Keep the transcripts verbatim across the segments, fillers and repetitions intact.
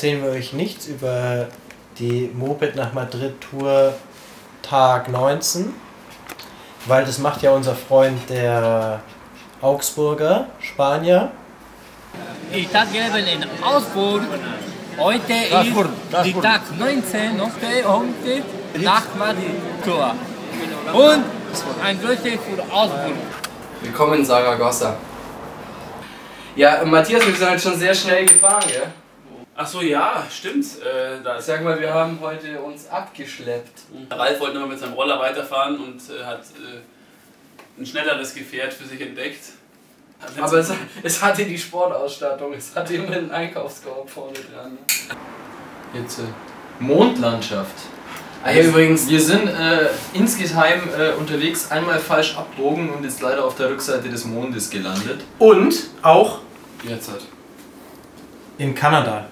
erzählen wir euch nichts über die Moped nach Madrid Tour Tag neunzehn, weil das macht ja unser Freund der Augsburger, Spanier. Ich Tag geben in Augsburg. Heute ist die Tag neunzehn, okay, heute Nacht Madrid Tour. Und ein Grüße für Augsburg. Willkommen in Saragossa. Ja, Matthias, wir sind halt schon sehr schnell gefahren, gell? Ach so, ja, stimmt. Äh, da Ich sag mal, wir haben heute uns abgeschleppt. Ralf wollte noch mit seinem Roller weiterfahren und äh, hat äh, ein schnelleres Gefährt für sich entdeckt. Aber es, es hatte die Sportausstattung, es hatte immer einen Einkaufskorb vorne dran. Jetzt äh, Mondlandschaft. Ah, ja, übrigens, Wir sind äh, insgeheim äh, unterwegs, einmal falsch abbogen und jetzt leider auf der Rückseite des Mondes gelandet. Und auch Jetzt halt. in Kanada.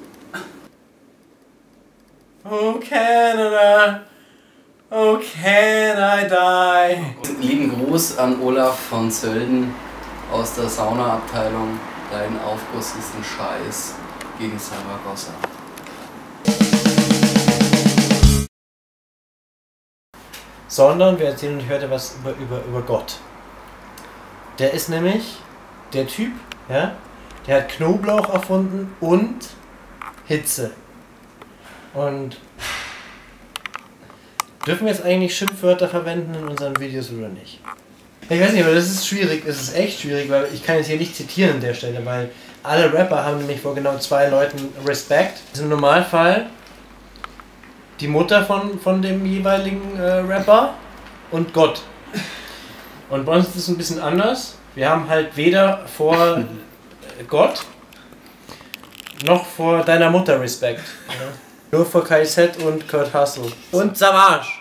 Oh Canada, oh can I die? lieben Gruß an Olaf von Sölden aus der Saunaabteilung. Dein Aufguss ist ein Scheiß gegen Saragossa. Sondern wir erzählen euch heute was über, über, über Gott. Der ist nämlich der Typ, ja, der hat Knoblauch erfunden und Hitze. Und dürfen wir jetzt eigentlich Schimpfwörter verwenden in unseren Videos oder nicht? Ich weiß nicht, aber das ist schwierig, das ist echt schwierig, weil ich kann jetzt hier nicht zitieren an der Stelle, weil alle Rapper haben nämlich vor genau zwei Leuten Respekt. Das ist im Normalfall die Mutter von, von dem jeweiligen äh, Rapper und Gott. Und bei uns ist es ein bisschen anders. Wir haben halt weder vor äh, Gott noch vor deiner Mutter Respekt. Ja? Nur vor K Z und Kurt Hassel. Und Savage.